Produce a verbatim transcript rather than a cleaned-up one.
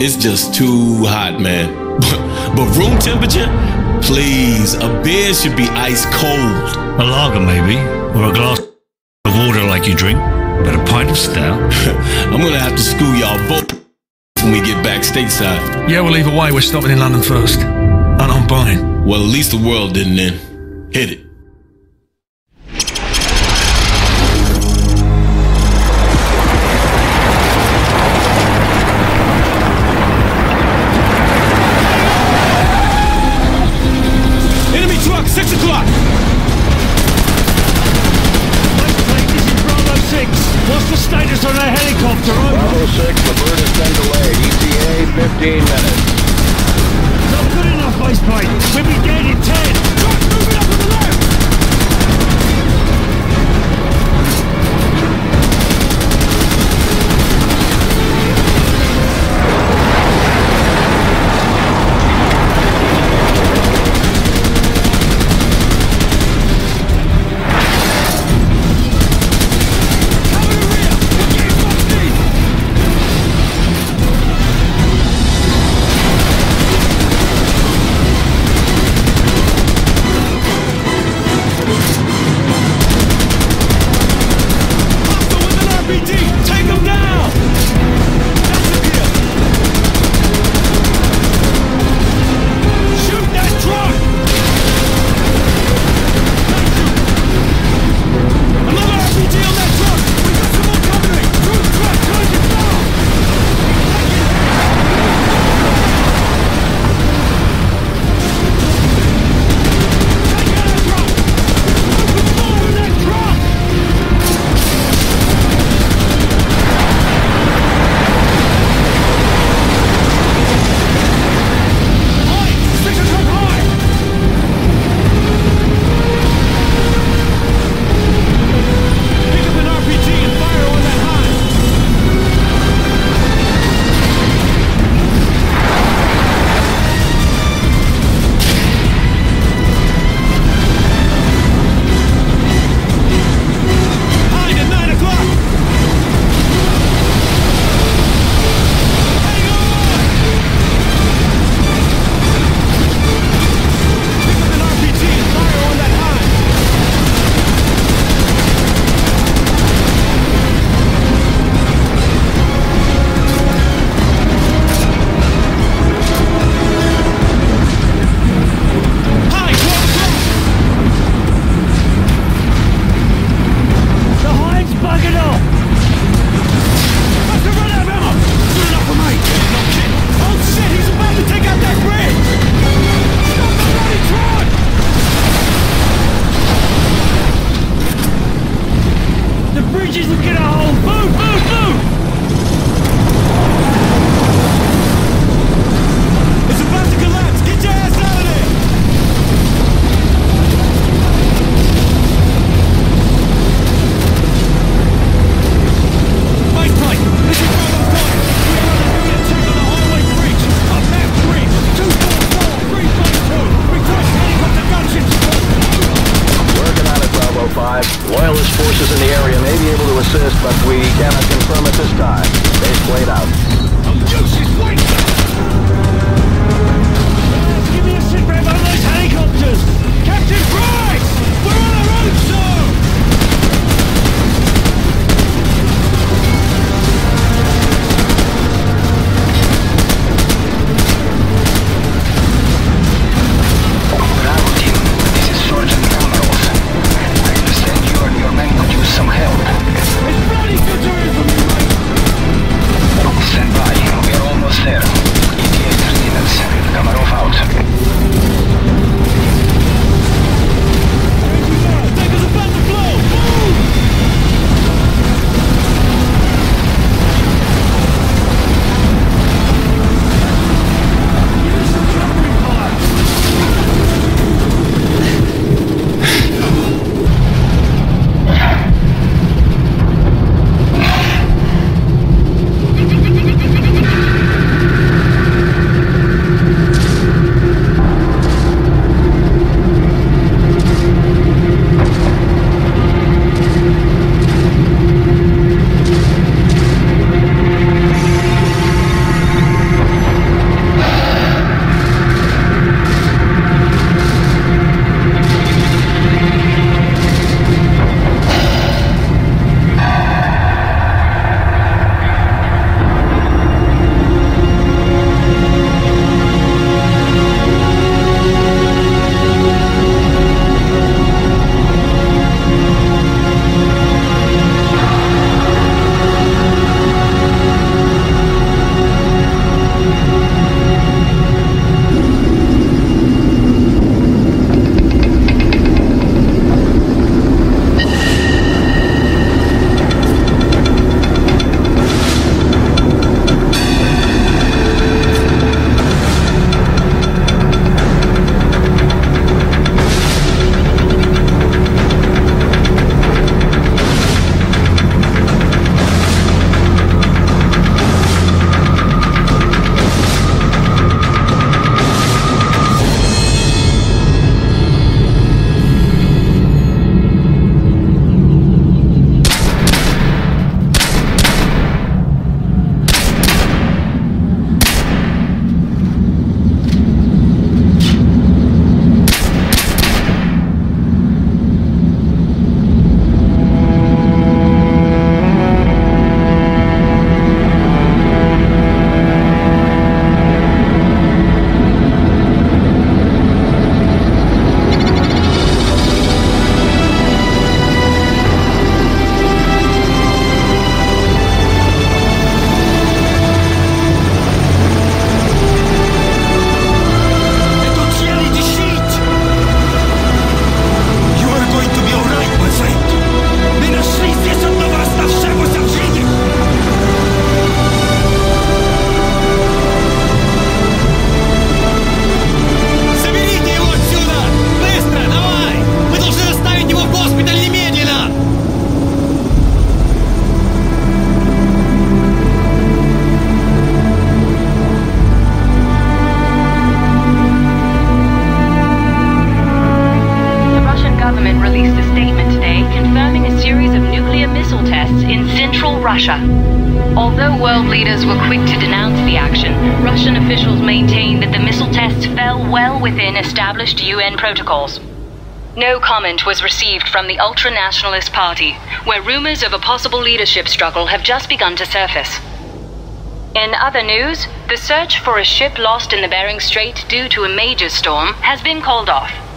It's just too hot, man. But room temperature? Please, a beer should be ice cold. A lager, maybe, or a glass of water like you drink, but a pint of stout. I'm gonna have to school y'all both when we get back stateside. Yeah, well, either way, we're stopping in London first. And I'm buying. Well, at least the world didn't end. Hit it. Enemy truck, six o'clock! What's the status on our helicopter? Bravo six, the bird has been delayed. E T A fifteen minutes. Not good enough, baseplate. We'll be dead in ten. Truck moving up on the left! to denounce the action, Russian officials maintain that the missile tests fell well within established U N protocols. No comment was received from the ultra-nationalist party, where rumors of a possible leadership struggle have just begun to surface. In other news, the search for a ship lost in the Bering Strait due to a major storm has been called off.